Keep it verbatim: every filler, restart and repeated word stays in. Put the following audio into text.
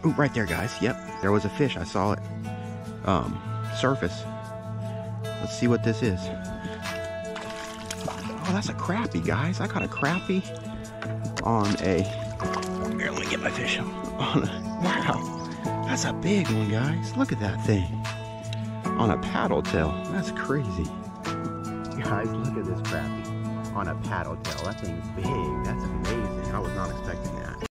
Ooh, right there, guys. Yep, there was a fish. I saw it um, surface. Let's see what this is. Oh, that's a crappie, guys. I caught a crappie on a... Here, let me get my fish on a... Wow, that's a big one, guys. Look at that thing. On a paddle tail. That's crazy. Guys, look at this crappie on a paddle tail. That thing's big. That's amazing. I was not expecting that.